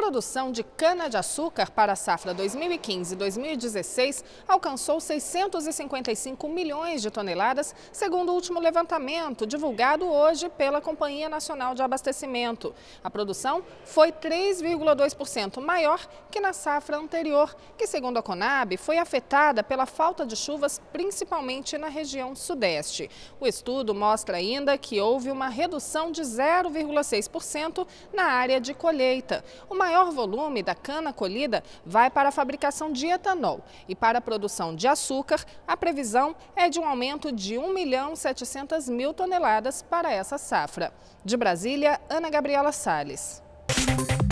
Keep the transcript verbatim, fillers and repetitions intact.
produção de cana-de-açúcar para a safra dois mil e quinze e dois mil e dezesseis alcançou seiscentos e cinquenta e cinco milhões de toneladas, segundo o último levantamento divulgado hoje pela Companhia Nacional de Abastecimento. A produção foi três vírgula dois por cento maior que na safra anterior, que, segundo a Conab, foi afetada pela falta de chuvas, principalmente na região sudeste. O estudo mostra ainda que houve uma redução de zero vírgula seis por cento na área de colheita. O maior volume da cana colhida vai para a fabricação de etanol e para a produção de açúcar, a previsão é de um aumento de um milhão e setecentas mil toneladas para essa safra. De Brasília, Ana Gabriela Salles.